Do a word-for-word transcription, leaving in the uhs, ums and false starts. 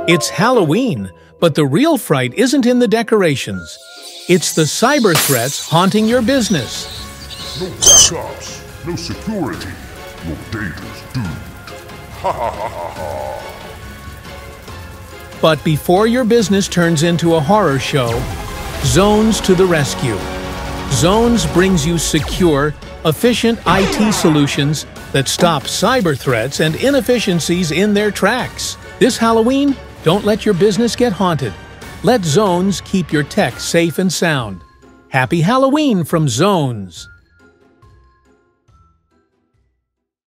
It's Halloween, but the real fright isn't in the decorations. It's the cyber threats haunting your business. No backups, no security. Your data's doomed. Ha ha ha ha ha. But before your business turns into a horror show, Zones to the rescue. Zones brings you secure, efficient I T solutions that stop cyber threats and inefficiencies in their tracks. This Halloween, don't let your business get haunted. Let Zones keep your tech safe and sound. Happy Halloween from Zones!